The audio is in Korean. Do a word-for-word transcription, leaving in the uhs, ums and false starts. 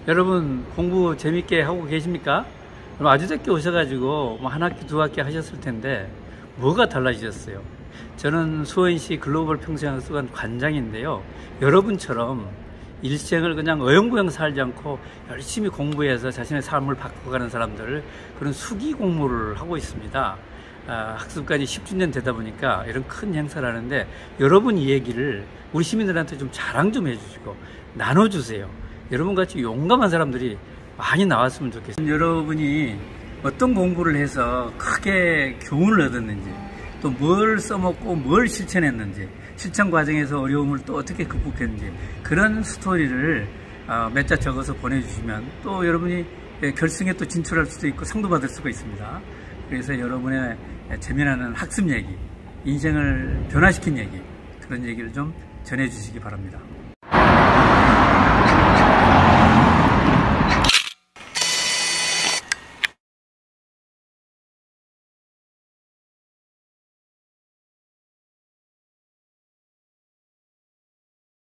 여러분 공부 재밌게 하고 계십니까? 아주 늦게 오셔가지고 뭐 한 학기 두 학기 하셨을 텐데 뭐가 달라지셨어요? 저는 수원시 글로벌 평생학습관 관장인데요, 여러분처럼 일생을 그냥 어영부영 살지 않고 열심히 공부해서 자신의 삶을 바꿔가는 사람들, 그런 수기 공모를 하고 있습니다. 아, 학습관이 십 주년 되다 보니까 이런 큰 행사를 하는데, 여러분 이 얘기를 우리 시민들한테 좀 자랑 좀 해주시고 나눠주세요. 여러분같이 용감한 사람들이 많이 나왔으면 좋겠습니다. 여러분이 어떤 공부를 해서 크게 교훈을 얻었는지, 또 뭘 써먹고 뭘 실천했는지, 실천 과정에서 어려움을 또 어떻게 극복했는지, 그런 스토리를 몇 자 적어서 보내주시면 또 여러분이 결승에 또 진출할 수도 있고 상도 받을 수가 있습니다. 그래서 여러분의 재미나는 학습 얘기, 인생을 변화시킨 얘기, 그런 얘기를 좀 전해주시기 바랍니다.